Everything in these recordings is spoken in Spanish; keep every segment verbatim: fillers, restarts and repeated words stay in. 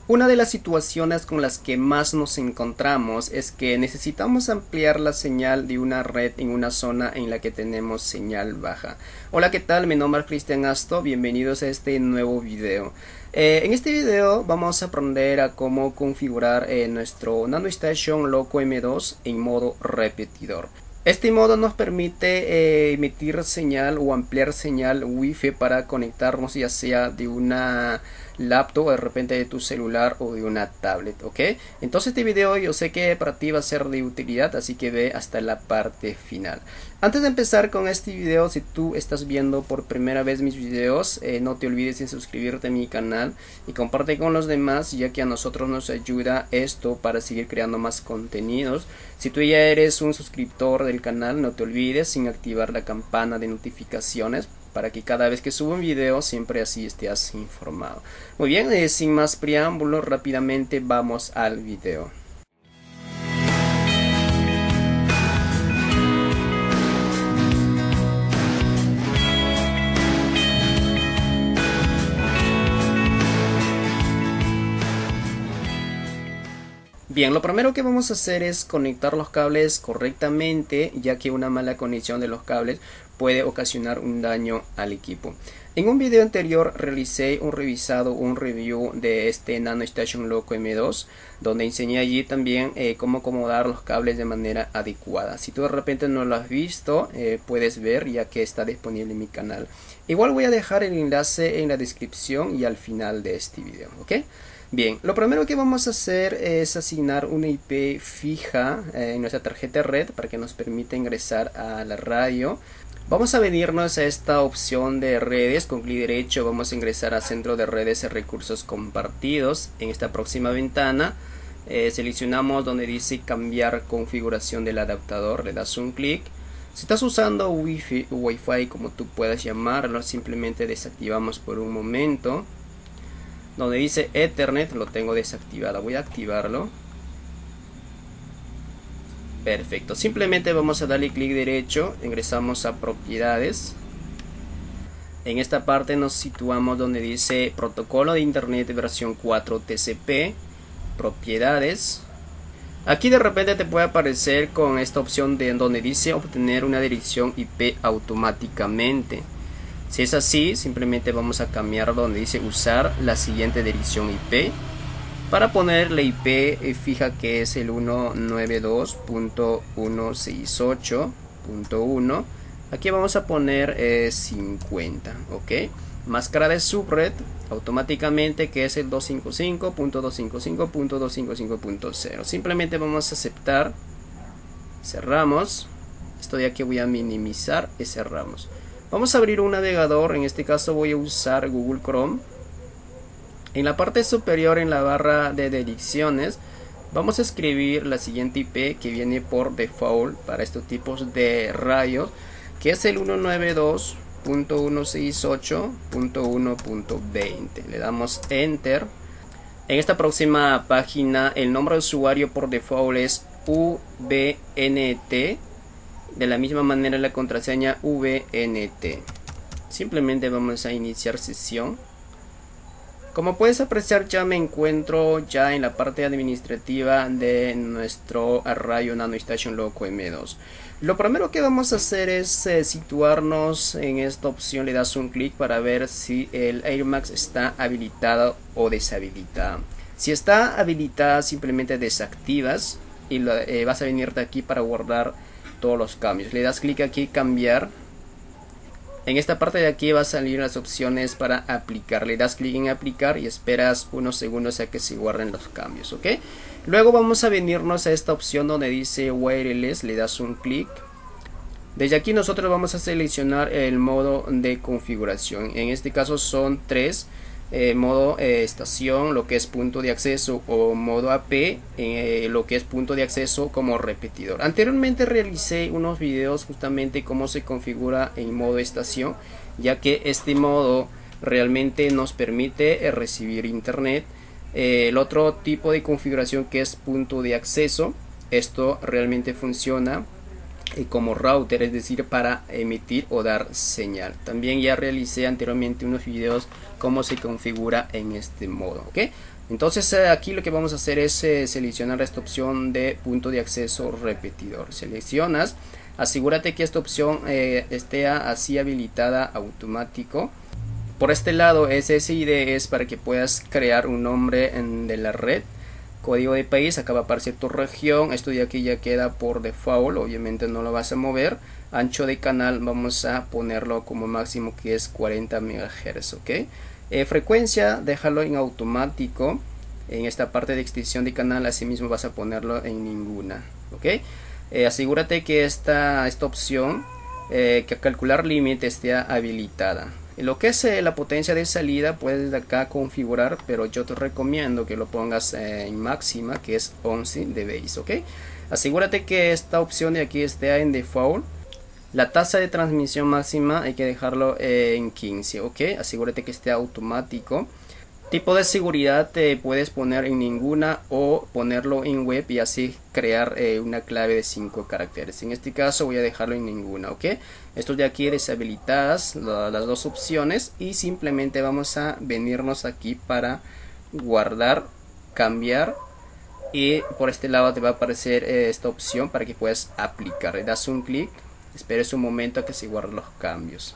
Una de las situaciones con las que más nos encontramos es que necesitamos ampliar la señal de una red en una zona en la que tenemos señal baja. Hola, ¿qué tal? Mi nombre es Cristian Asto, bienvenidos a este nuevo video. Eh, en este video vamos a aprender a cómo configurar eh, nuestro NanoStation Loco M dos en modo repetidor. Este modo nos permite eh, emitir señal o ampliar señal Wi-Fi para conectarnos ya sea de una laptop o de repente de tu celular o de una tablet, ¿ok? Entonces este video yo sé que para ti va a ser de utilidad, así que ve hasta la parte final. Antes de empezar con este video, si tú estás viendo por primera vez mis videos, eh, no te olvides de suscribirte a mi canal y comparte con los demás, ya que a nosotros nos ayuda esto para seguir creando más contenidos. Si tú ya eres un suscriptor del canal, no te olvides sin activar la campana de notificaciones para que cada vez que subo un video siempre así estés informado. Muy bien, eh, sin más preámbulos, rápidamente vamos al video. Bien, lo primero que vamos a hacer es conectar los cables correctamente, ya que una mala conexión de los cables puede ocasionar un daño al equipo. En un video anterior realicé un revisado, un review de este NanoStation Loco M dos, donde enseñé allí también eh, cómo acomodar los cables de manera adecuada. Si tú de repente no lo has visto, eh, puedes ver, ya que está disponible en mi canal. Igual voy a dejar el enlace en la descripción y al final de este video, ¿ok? Bien, lo primero que vamos a hacer es asignar una I P fija eh, en nuestra tarjeta red para que nos permita ingresar a la radio. Vamos a venirnos a esta opción de redes, con clic derecho vamos a ingresar a centro de redes y recursos compartidos. En esta próxima ventana eh, seleccionamos donde dice cambiar configuración del adaptador, le das un clic. Si estás usando Wi-Fi, Wi-Fi como tú puedas llamarlo, simplemente desactivamos por un momento. Donde dice Ethernet lo tengo desactivado, voy a activarlo. Perfecto, simplemente vamos a darle clic derecho, ingresamos a propiedades. En esta parte nos situamos donde dice protocolo de internet versión cuatro T C P, propiedades. Aquí de repente te puede aparecer con esta opción de donde dice obtener una dirección I P automáticamente. Si es así, simplemente vamos a cambiar donde dice usar la siguiente dirección I P para poner la I P fija, que es el ciento noventa y dos punto ciento sesenta y ocho punto uno. Aquí vamos a poner eh, cincuenta, ok. Máscara de subred automáticamente, que es el doscientos cincuenta y cinco punto doscientos cincuenta y cinco punto doscientos cincuenta y cinco punto cero. Simplemente vamos a aceptar, cerramos. Esto de aquí voy a minimizar y cerramos. Vamos a abrir un navegador, en este caso voy a usar Google Chrome. En la parte superior, en la barra de direcciones, vamos a escribir la siguiente I P que viene por default para estos tipos de radios, que es el ciento noventa y dos punto ciento sesenta y ocho punto uno punto veinte. Le damos Enter. En esta próxima página, el nombre de usuario por default es U V N T. De la misma manera la contraseña V N T. Simplemente vamos a iniciar sesión. Como puedes apreciar, ya me encuentro ya en la parte administrativa de nuestro radio NanoStation Loco M dos. Lo primero que vamos a hacer es eh, situarnos en esta opción. Le das un clic para ver si el AirMax está habilitado o deshabilitado. Si está habilitada, simplemente desactivas y lo, eh, vas a venirte aquí para guardar todos los cambios. Le das clic aquí cambiar. En esta parte de aquí va a salir las opciones para aplicar. Le das clic en aplicar y esperas unos segundos a que se guarden los cambios, ok. Luego vamos a venirnos a esta opción donde dice wireless. Le das un clic. Desde aquí nosotros vamos a seleccionar el modo de configuración. En este caso son tres. Eh, modo eh, estación, lo que es punto de acceso, o modo A P, eh, lo que es punto de acceso como repetidor. Anteriormente realicé unos videos justamente cómo se configura en modo estación, ya que este modo realmente nos permite eh, recibir internet. Eh, el otro tipo de configuración, que es punto de acceso, esto realmente funciona como router, es decir, para emitir o dar señal. También ya realicé anteriormente unos videos cómo se configura en este modo, ¿ok? Entonces aquí lo que vamos a hacer es eh, seleccionar esta opción de punto de acceso repetidor. Seleccionas, asegúrate que esta opción eh, esté así habilitada automático. Por este lado S S I D es para que puedas crear un nombre en, de la red. Código de país, acá va a aparecer tu región. Esto de aquí ya queda por default, obviamente no lo vas a mover. Ancho de canal vamos a ponerlo como máximo, que es cuarenta megahercios, ok. Eh, frecuencia, déjalo en automático. En esta parte de extensión de canal, asimismo vas a ponerlo en ninguna, ok. Eh, asegúrate que esta, esta opción, eh, que calcular límite, esté habilitada. Lo que es eh, la potencia de salida, puedes de acá configurar, pero yo te recomiendo que lo pongas eh, en máxima, que es once dBs, ok. Asegúrate que esta opción de aquí esté en default. La tasa de transmisión máxima hay que dejarlo eh, en quince, ok. Asegúrate que esté automático. Tipo de seguridad te puedes poner en ninguna o ponerlo en web y así crear eh, una clave de cinco caracteres. En este caso voy a dejarlo en ninguna, ok. Estos de aquí deshabilitadas la, las dos opciones, y simplemente vamos a venirnos aquí para guardar, cambiar, y por este lado te va a aparecer eh, esta opción para que puedas aplicar. Le das un clic, esperes un momento a que se guarden los cambios.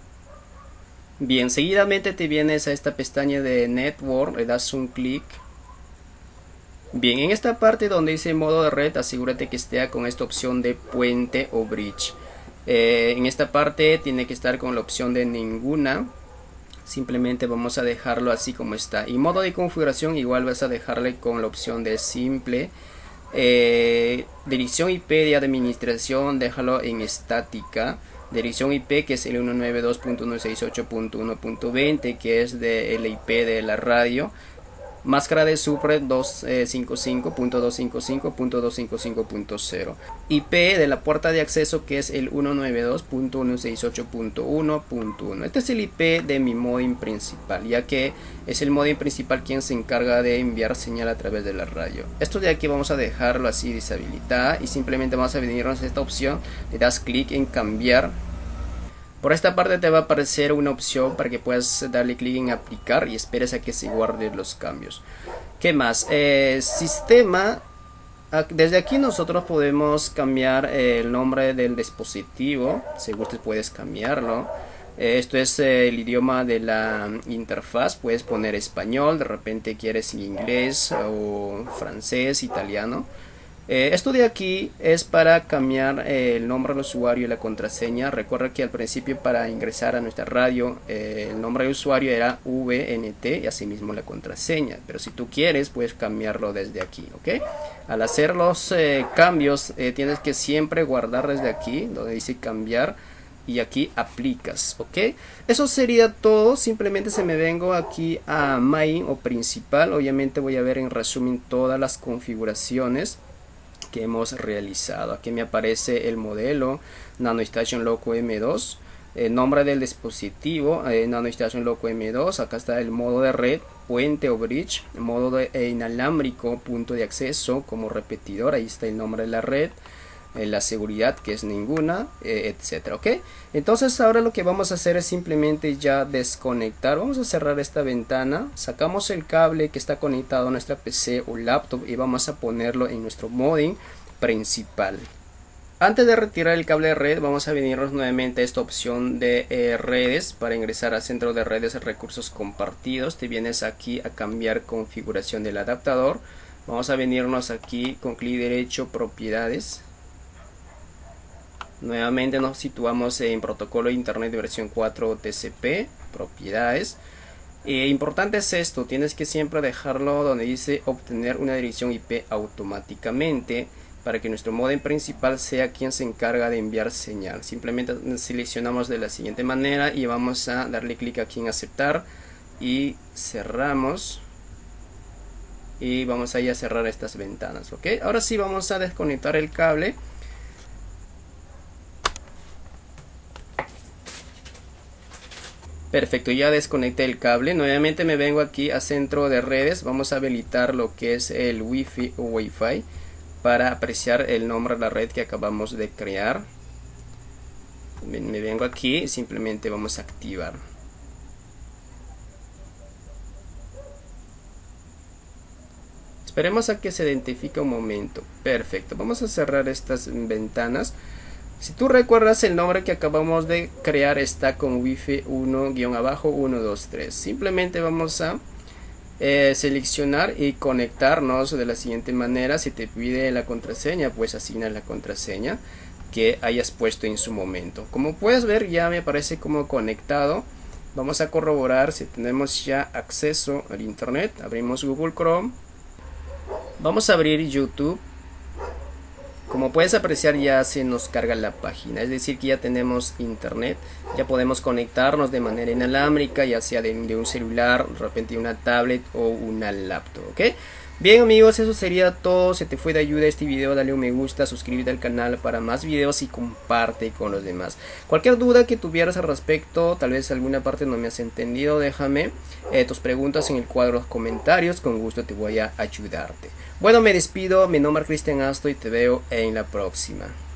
Bien, seguidamente te vienes a esta pestaña de Network, le das un clic. Bien, en esta parte donde dice modo de red, asegúrate que esté con esta opción de puente o bridge. Eh, en esta parte tiene que estar con la opción de ninguna. Simplemente vamos a dejarlo así como está. Y modo de configuración igual vas a dejarle con la opción de simple. Eh, dirección I P de administración, déjalo en estática. Dirección I P, que es el ciento noventa y dos punto ciento sesenta y ocho punto uno punto veinte, que es de el I P de la radio. Máscara de subred doscientos cincuenta y cinco punto doscientos cincuenta y cinco punto doscientos cincuenta y cinco punto cero. I P de la puerta de acceso, que es el ciento noventa y dos punto ciento sesenta y ocho punto uno punto uno. Este es el I P de mi modem principal, ya que es el modem principal quien se encarga de enviar señal a través de la radio. Esto de aquí vamos a dejarlo así deshabilitada y simplemente vamos a venirnos a esta opción. Le das clic en cambiar. Por esta parte te va a aparecer una opción para que puedas darle clic en aplicar y esperes a que se guarden los cambios. ¿Qué más? Eh, sistema. Desde aquí nosotros podemos cambiar el nombre del dispositivo. Si gustes puedes cambiarlo. Eh, esto es eh, el idioma de la interfaz. Puedes poner español, de repente quieres inglés o francés, italiano. Eh, esto de aquí es para cambiar eh, el nombre del usuario y la contraseña. Recuerda que al principio, para ingresar a nuestra radio, eh, el nombre de usuario era V N T y asimismo la contraseña. Pero si tú quieres, puedes cambiarlo desde aquí, ¿ok? Al hacer los eh, cambios, eh, tienes que siempre guardar desde aquí, donde dice cambiar, y aquí aplicas, ¿ok? Eso sería todo. Simplemente se me vengo aquí a Main o principal. Obviamente voy a ver en resumen todas las configuraciones que hemos realizado. Aquí me aparece el modelo NanoStation Loco M dos, el nombre del dispositivo eh, NanoStation Loco M dos. Acá está el modo de red, puente o bridge, el modo de eh, inalámbrico, punto de acceso como repetidor. Ahí está el nombre de la red, eh, la seguridad, que es ninguna, eh, etcétera. Ok, entonces ahora lo que vamos a hacer es simplemente ya desconectar. Vamos a cerrar esta ventana, sacamos el cable que está conectado a nuestra P C o laptop y vamos a ponerlo en nuestro modem principal. Antes de retirar el cable de red, vamos a venirnos nuevamente a esta opción de eh, redes. Para ingresar al centro de redes y recursos compartidos, te vienes aquí a cambiar configuración del adaptador. Vamos a venirnos aquí con clic derecho, propiedades. Nuevamente nos situamos en protocolo de internet de versión cuatro T C P, propiedades. Eh, importante es esto, tienes que siempre dejarlo donde dice obtener una dirección I P automáticamente, para que nuestro modem principal sea quien se encarga de enviar señal. Simplemente seleccionamos de la siguiente manera y vamos a darle clic aquí en aceptar y cerramos. Y vamos a ir a cerrar estas ventanas, ¿ok? Ahora sí vamos a desconectar el cable. Perfecto, ya desconecté el cable. Nuevamente me vengo aquí a centro de redes. Vamos a habilitar lo que es el Wi-Fi o Wi-Fi para apreciar el nombre de la red que acabamos de crear. Me vengo aquí y simplemente vamos a activar. Esperemos a que se identifique un momento. Perfecto, vamos a cerrar estas ventanas. Si tú recuerdas, el nombre que acabamos de crear está con Wi-Fi uno guión abajo uno dos tres. Simplemente vamos a eh, seleccionar y conectarnos de la siguiente manera. Si te pide la contraseña, pues asigna la contraseña que hayas puesto en su momento. Como puedes ver, ya me aparece como conectado. Vamos a corroborar si tenemos ya acceso al internet. Abrimos Google Chrome. Vamos a abrir YouTube. Como puedes apreciar, ya se nos carga la página, es decir que ya tenemos internet, ya podemos conectarnos de manera inalámbrica, ya sea de, de un celular, de repente una tablet o una laptop, ¿ok? Bien amigos, eso sería todo. Si te fue de ayuda este video, dale un me gusta, suscríbete al canal para más videos y comparte con los demás. Cualquier duda que tuvieras al respecto, tal vez alguna parte no me has entendido, déjame eh, tus preguntas en el cuadro de comentarios, con gusto te voy a ayudarte. Bueno, me despido, mi nombre es Cristian Asto y te veo en la próxima.